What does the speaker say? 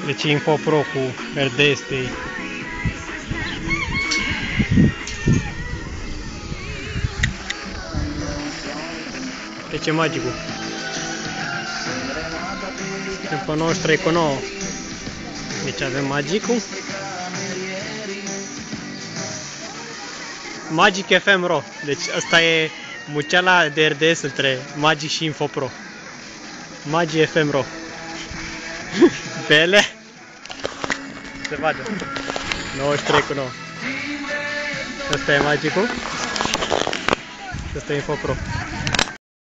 Deci Info Pro cu RDS. Deci e Magicul. Pe 93,9. Deci avem Magicul. Magic FM Ro. Deci asta e muceala de RDS între Magic și Info Pro. Magic FM Ro. Bele. Se vadă. 93,9. Asta e Magicul. Asta e Info Pro.